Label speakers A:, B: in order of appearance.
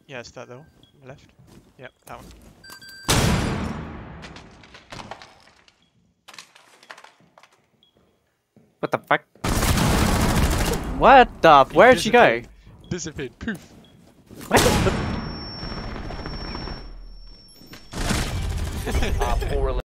A: Yeah, it's that though. Left. Yep, that one.
B: What the fuck? What the?
A: He
B: Where'd she go?
A: Disappeared. Poof.
B: What?
C: Op 4